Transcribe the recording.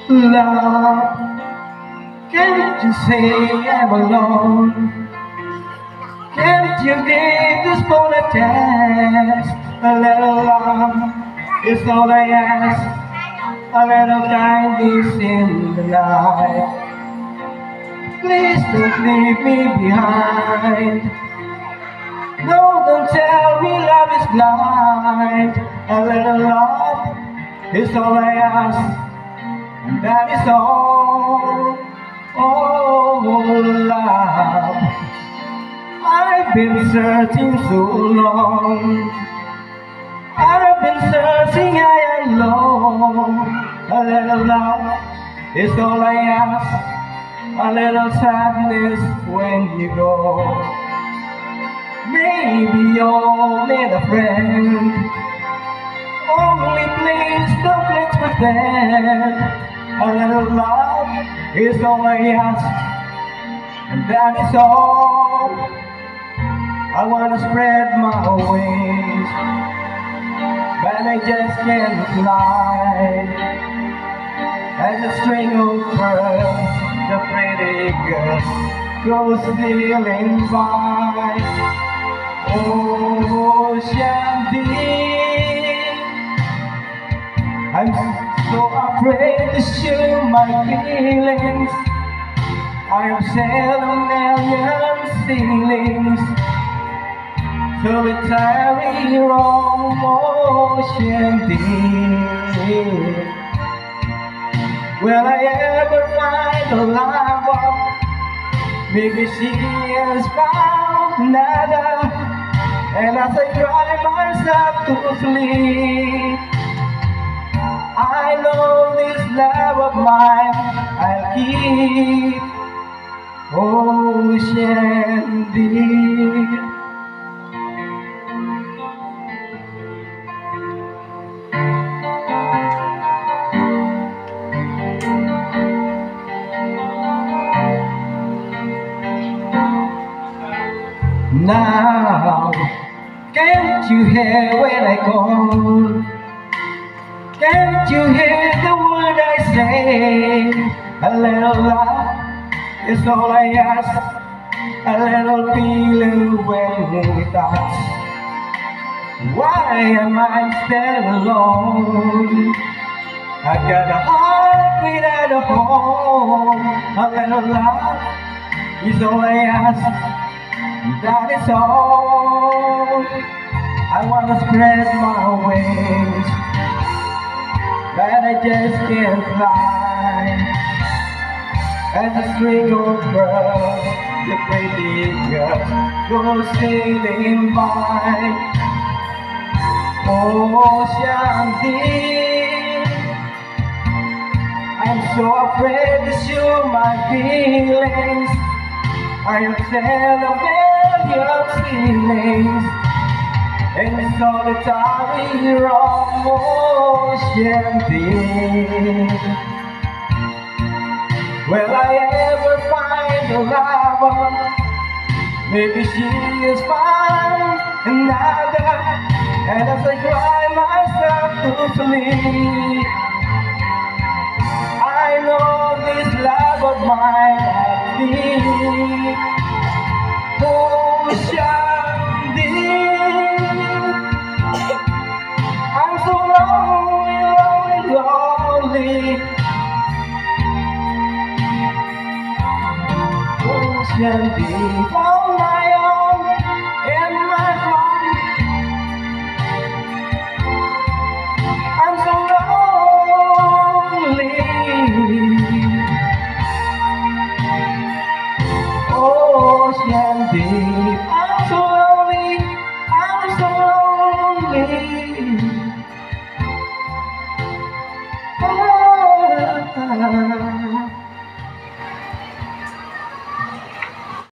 Love, can't you say I'm alone? Can't you give this phone a chance? A little love is all I ask. A little kindness in the night. Please don't leave me behind. No, don't tell me love is blind. A little love is all I ask, and that is all. Oh, love. I've been searching so long. I've been searching high and low. A little love is all I ask. A little sadness when you go. Maybe you'll need a friend. Only please don't let's pretend. A little love is all I ask, and that is all. I wanna spread my wings, but I just can't fly. As a string of pearls, the pretty girl goes stealing by. Oh, Shandy, I'm so afraid to show my feelings. I have said a million ceilings, so it's very wrong, oh, Shandy. Will I ever find a lover? Maybe she has found another. And as I cry myself to sleep, I know this love of mine I'll keep. Oh, Shandy. Now, can't you hear when I call? Can't you hear the word I say? A little love is all I ask. A little feeling when we touch. Why am I still alone? I got a heart without a home. A little love is all I ask. That is all. I wanna spread my wings, but I just can't fly. As a string of pearls, the pretty girl goes sailing by. Oh, Shandy, I'm so afraid to show my feelings. I have said a million ceilings, and it's solitary wrong, oh, Shandy. Will I ever find a lover? Maybe she has found another. And as I cry myself to sleep, I know this love of mine I need. Oh,